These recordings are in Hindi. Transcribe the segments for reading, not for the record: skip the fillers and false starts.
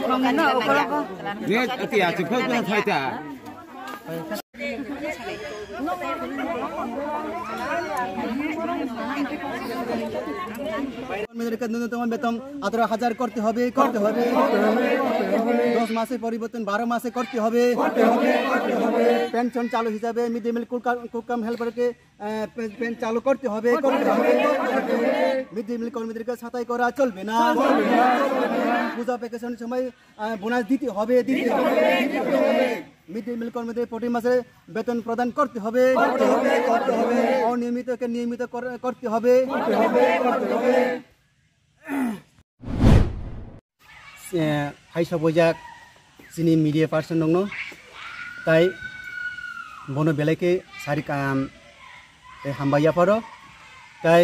ন্যূনতম বেতন 18,000 করতে হবে 10 মাসে পরিবর্তন 12 মাসে করতে হবে পেনশন চালু হিসাবে মিড ডে মিল কুকাম হেল্পারকে পেনশন চালু করতে হবে মিড ডে মিল কর্মীদেরকে ছাঁটাই করা চলবে না পূজা ভ্যাকেশনের সময় বোনাস দিতে হবে মিড ডে মিল কর্মীদের প্রতি মাসে বেতন প্রদান করতে হবে অনিয়মিতকে নিয়মিত করতে হবে হাইসা বইজাক চিনি মিডিয়া পার্সন दङ তাই বনো বেলাকে সারি কাম হামবাইয়া পারো তাই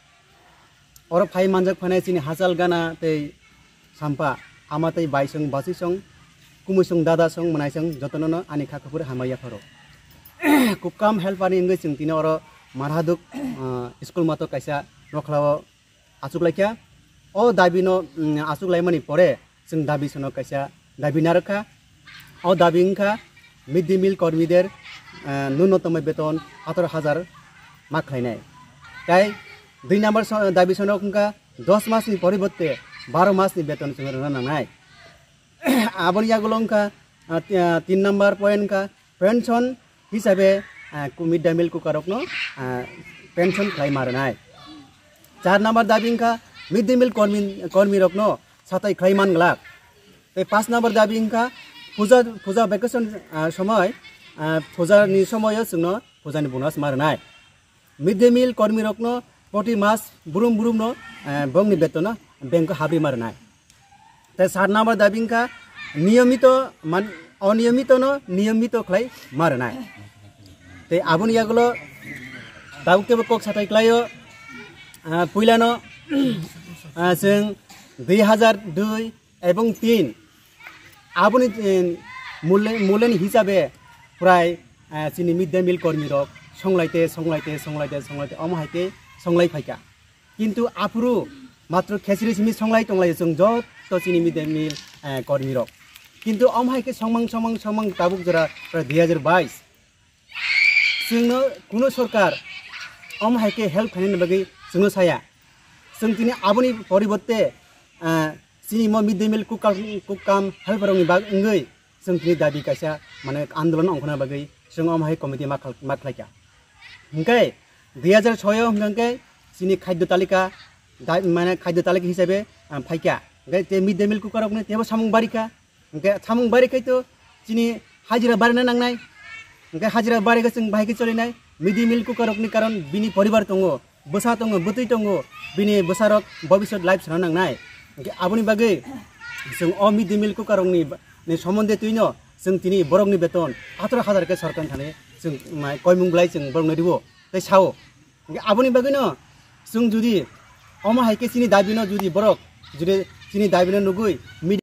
অর ফাই মানজাক ফানাय চিনি হাজাল গানা তৈ সাম্পा আমাতै বাইসং बासिसं कुमुसं दादासं मनायसं जतननो आनि खाखुर हामबाइया पारो कुकाम हेल्पारनि इंगै जों तिनो अर मारहादुक स्कुल मातो कायसा नखलाव आचुकलायखा ओ दाबिनो आचुकलायमानि परे जों दाबिसनो कायसा दाबिनारखा ओ दाबिंखा मिड डे मिल कर्मीदेर न्यूनतम बेतन 18,000 माखायनाय ताई 2 नम्बर दाबिसनो खंका 10 मासनि परिबर्ते 12 मासनि बेतन जों राननाय आबन यागुलंका 3 नम्बर पॉइंट का पेंशन हिसाबे मिड डे मिल कुकारकनो पेंशन खाइ मारनाय 4 नम्बर दाबिंका मिड डे मिल कर्मी रकनो साथै खाइ मानगलाक 5 नम्बर दाबिंका पूजा भ्याकेशन समय पूजानि समय जोंनो पूजानि बोनास मारनाय मिड डे मिल कर्मी रकनो प्रति मास बुरुम बुरुमनो बंगनि बेतन बैंक हाबि मारनाय 7 नम्बर दाबिंका नियमित अनियमित नियमित खाइ मारनाय ते आबुन यागुलो दाउकेबो कक साथाय क्लायो पुइलानो जों 2002 एवं 3 आबुनि मूल्यनि हिसाबे प्राय चिनि मिड डे मिल कर्मी रक संलायते अमहायते संलाय फायका किन्तु आफुरु मात्र खेसरि सिमि संलाय तंलाय जों जत चिनि मिड डे मिल कर्मी रक किन्तु अमहायके समं ताबुक जरा 2022 जोंनो कुनु सरकार अमहायके हेल्प खालामनो बागै जोंनो साया जों दिनै आबुनि परिबर्ते चिनि मिड डे मिल कुकाम हेल्पारनि बागै जों दिनै दाबि कायसा माने आन्दोलन अंखना बागै जों अमहाय कमिटि माखलायका ओंखाय 2006 हमखांके चिनि खाद्य तालिका माने खाद्य तालिका हिसाबै फायका ओंखाय ते मिड डे मिल कुकारकनो तेबो सामुं बारिका ओंखाय सामुं बारिखायथ' चिनि हाजिरा बारायनो नांनाय ओंखाय हाजिरा बारायगा जों बाहायके चलिनाय मिड डे मिल कुकारकनि कारण बिनि परिबार दङ बोसा दङ बोतै दङ बिनि बोसारक भबिष्यत लाइफ सना नांनाय ओंखाय आबुनि बागै जों मिड डे मिल कुकारकनि सम्बन्धे तुइनो जों तिनि बरकनि बेतन 18,000 के सरकार थाने जों कयमुंग्लाय जों बरकनो दिबो तै साव ओंखाय आबुनि बागैनो जों जुदि अमहायके चिनि दाबिनो जुदि बरक जुदि चिनि दाबिनो नुगै